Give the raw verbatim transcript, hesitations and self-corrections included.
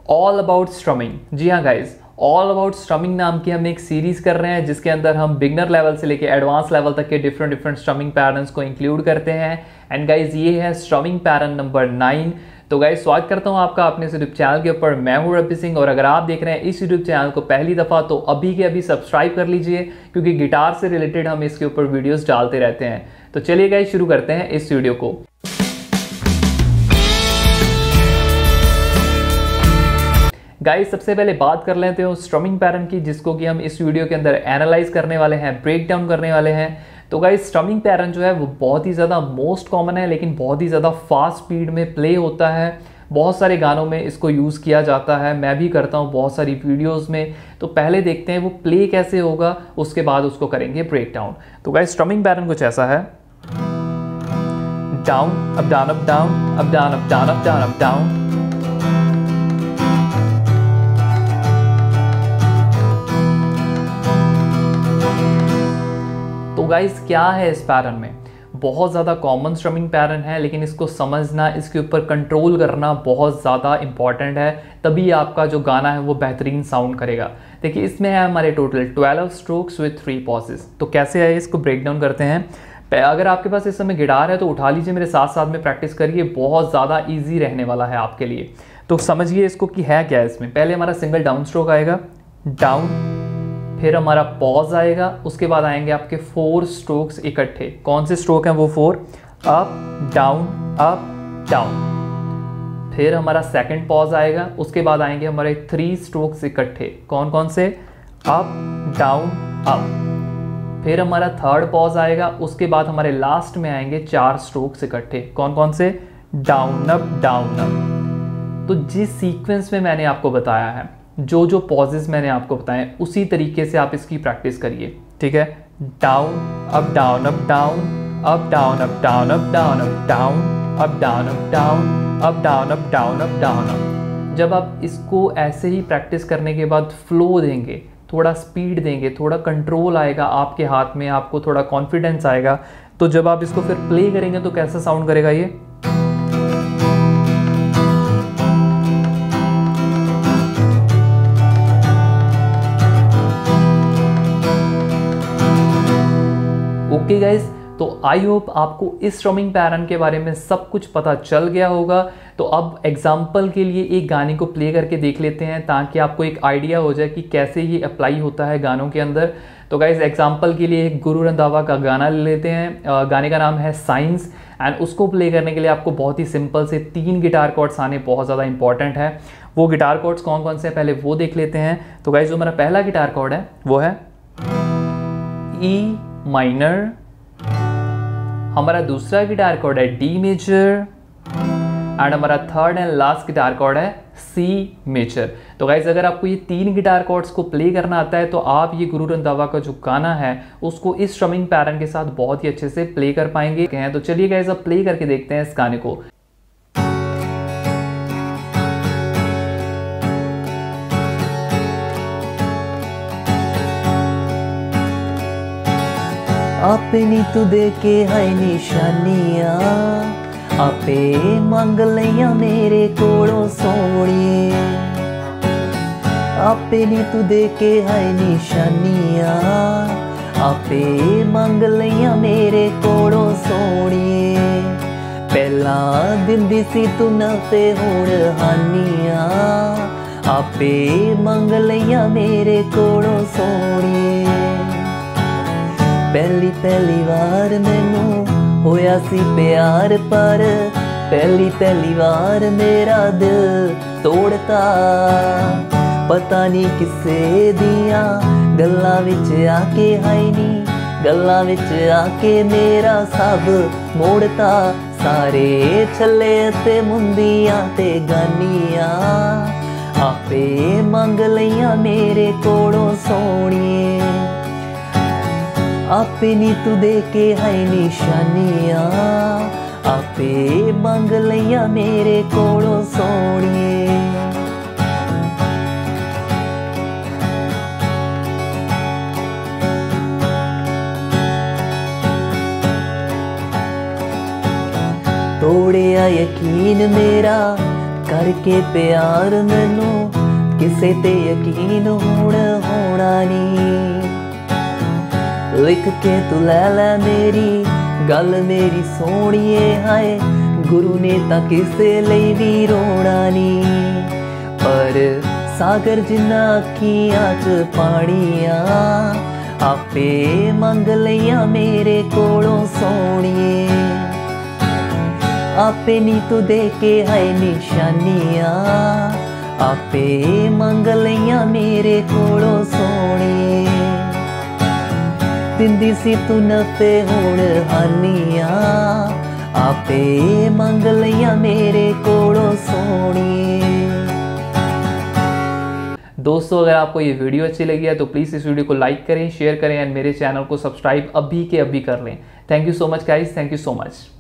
All about strumming. जी हाँ guys, all about strumming नाम की हम एक सीरीज कर रहे हैं जिसके अंदर हम बिगनर लेवल से लेके एडवांस लेवल तक के डिफरेंट डिफरेंट स्ट्रमिंग पैटर्न्स को इंक्लूड करते हैं। एंड गाइज ये है स्ट्रमिंग पैटर्न नंबर नाइन। तो गाइज स्वागत करता हूँ आपका अपने यूट्यूब चैनल के ऊपर। मैं हूँ रवि सिंह और अगर आप देख रहे हैं इस यूट्यूब चैनल को पहली दफ़ा तो अभी के अभी सब्सक्राइब कर लीजिए क्योंकि गिटार से रिलेटेड हम इसके ऊपर वीडियोस डालते रहते हैं। तो चलिए गाइज शुरू करते हैं इस वीडियो को। गाइस सबसे पहले बात कर लेते हैं स्ट्रमिंग पैटर्न की जिसको कि हम इस वीडियो के अंदर एनालाइज करने वाले हैं, ब्रेक डाउन करने वाले हैं। तो गाइस स्ट्रमिंग पैटर्न जो है वो बहुत ही ज़्यादा मोस्ट कॉमन है लेकिन बहुत ही ज़्यादा फास्ट स्पीड में प्ले होता है। बहुत सारे गानों में इसको यूज़ किया जाता है, मैं भी करता हूँ बहुत सारी वीडियोज़ में। तो पहले देखते हैं वो प्ले कैसे होगा, उसके बाद उसको करेंगे ब्रेक डाउन। तो गाइस स्ट्रमिंग पैटर्न कुछ ऐसा है, down up down up down up down up down up down up down. तो गाइस क्या है इस पैटर्न में, बहुत ज़्यादा कॉमन स्ट्रमिंग पैटर्न है लेकिन इसको समझना, इसके ऊपर कंट्रोल करना बहुत ज़्यादा इंपॉर्टेंट है, तभी आपका जो गाना है वो बेहतरीन साउंड करेगा। देखिए इसमें है हमारे total twelve strokes with three pauses. तो कैसे है इसको ब्रेक डाउन करते हैं। अगर आपके पास इस समय गिटार है तो उठा लीजिए, मेरे साथ साथ में प्रैक्टिस करिए, बहुत ज़्यादा ईजी रहने वाला है आपके लिए। तो समझिए इसको कि है क्या है इसमें। पहले हमारा सिंगल डाउन स्ट्रोक आएगा, डाउन, फिर हमारा पॉज आएगा, उसके बाद आएंगे आपके फोर स्ट्रोक्स इकट्ठे। कौन से स्ट्रोक हैं वो four, up down up down. फिर हमारा सेकंड पॉज आएगा, उसके बाद आएंगे हमारे थ्री स्ट्रोक्स इकट्ठे। कौन कौन से, अप डाउन अप। फिर हमारा थर्ड पॉज आएगा, उसके बाद हमारे लास्ट में आएंगे चार स्ट्रोक्स इकट्ठे। कौन कौन से, डाउन अप डाउन अप। तो जिस सीक्वेंस में मैंने आपको बताया है, जो जो पॉजेस मैंने आपको बताए उसी तरीके से आप इसकी प्रैक्टिस करिए, ठीक है। Down up down up down up down up down up down up down up down up down up down up down up down up. जब आप इसको ऐसे ही प्रैक्टिस करने के बाद फ्लो देंगे, थोड़ा स्पीड देंगे, थोड़ा कंट्रोल आएगा आपके हाथ में, आपको थोड़ा कॉन्फिडेंस आएगा, तो जब आप इसको फिर प्ले करेंगे तो कैसा साउंड करेगा ये। ओके गाइज, तो आई होप आपको इस स्ट्रमिंग पैटर्न के बारे में सब कुछ पता चल गया होगा। तो अब एग्जाम्पल के लिए एक गाने को प्ले करके देख लेते हैं ताकि आपको एक आइडिया हो जाए कि कैसे ये अप्लाई होता है गानों के अंदर। तो गाइज एग्जाम्पल के लिए एक गुरु रंधावा का गाना ले लेते हैं। गाने का नाम है साइंस एंड उसको प्ले करने के लिए आपको बहुत ही सिंपल से तीन गिटार कॉर्ड्स आने बहुत ज़्यादा इंपॉर्टेंट है। वो गिटार कॉर्ड्स कौन कौन से हैं पहले वो देख लेते हैं। तो गाइज जो मेरा पहला गिटार कॉर्ड है वो है ई माइनर, हमारा दूसरा गिटार कॉर्ड है डी मेजर एंड हमारा third and last guitar chord है सी मेजर। तो गाइज अगर आपको ये तीन गिटार कॉर्ड्स को प्ले करना आता है तो आप ये गुरु रंधावा का जो गाना है उसको इस स्ट्रमिंग पैटर्न के साथ बहुत ही अच्छे से प्ले कर पाएंगे। तो चलिए गाइज अब प्ले करके देखते हैं इस गाने को। अपनी तू दे के है निशानियां, आपे मंग लिया मेरे कोलों सोनिए। अपनी तू दे के है निशानियां, आपे मंग लिया मेरे कोलों सोनिए। पहला दिंदी सी तू नफे हुण हानियां, आपे मंग लिया मेरे कोलों सोनिए। पहली पहली बार मैनू होया सी प्यार, पर पहली पहली बार मेरा दिल तोड़ता। पता नहीं किसे दिया गल्लां विच आके, हाय नी गल्लां विच आके मेरा सब मोड़ता। सारे छले ते मुंदियां ते गानियां, आपे मंग लिया मेरे कोलों सोनिए। अपनी तू दे के है निशानियां, आपे मंग लिया मेरे कोलों सोनिए। तोड़िया यकीन मेरा करके प्यार मैनू किसे ते यकीन हुण होना नहीं। लिख के तू लै लै मेरी गल मेरी सोहणीए हाय गुरु ने तां किसे लई भी रोना नहीं। पर सागर जिन्ना अखियां च पानिया आपे मंग लिया मेरे कोलों सोहणीए। आपे नी तू दे के है निशानियां आपे मंग लिया मेरे कोलों सोहणीए। दिंदी सी तू नफे हुण हानियां आपे मंग लिया मेरे कोलों सोहणीए। दोस्तों अगर आपको ये वीडियो अच्छी लगी है तो प्लीज़ इस वीडियो को लाइक करें, शेयर करें एंड मेरे चैनल को सब्सक्राइब अभी के अभी कर लें। Thank you so much guys, thank you so much.